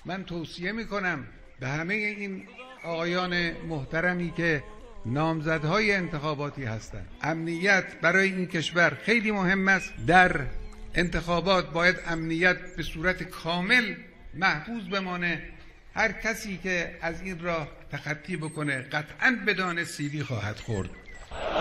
من توصیه میکنم به همه این آقایان محترمی که نامزدهای انتخاباتی هستند، امنیت برای این کشور خیلی مهم است. در انتخابات باید امنیت به صورت کامل محفوظ بمانه. هر کسی که از این راه تخطی بکنه قطعاً بدان سیلی خواهد خورد.